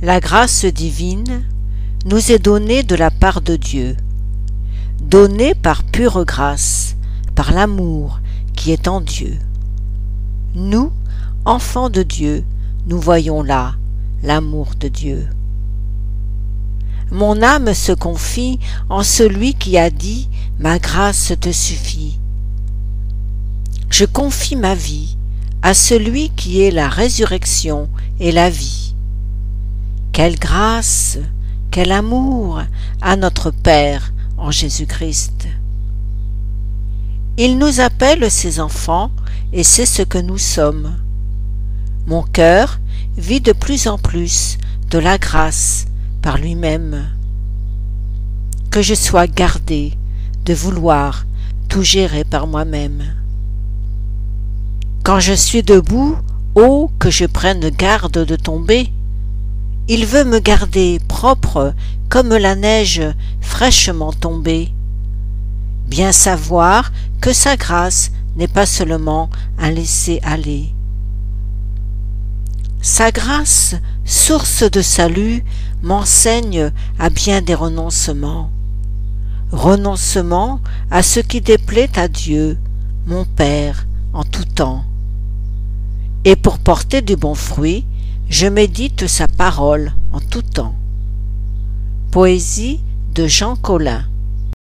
La grâce divine nous est donnée de la part de Dieu, donnée par pure grâce, par l'amour qui est en Dieu. Nous, enfants de Dieu, nous voyons là l'amour de Dieu. Mon âme se confie en celui qui a dit « Ma grâce te suffit ». Je confie ma vie à celui qui est la résurrection et la vie. Quelle grâce, quel amour à notre Père en Jésus-Christ. Il nous appelle ses enfants et c'est ce que nous sommes. Mon cœur vit de plus en plus de la grâce par lui-même. Que je sois gardé de vouloir tout gérer par moi-même. Quand je suis debout, oh, que je prenne garde de tomber. Il veut me garder propre comme la neige fraîchement tombée. Bien savoir que sa grâce n'est pas seulement un laisser-aller. Sa grâce, source de salut, m'enseigne à bien des renoncements. Renoncement à ce qui déplaît à Dieu, mon Père, en tout temps. Et pour porter du bon fruit, je médite sa parole en tout temps. Poésie de Jean Collin.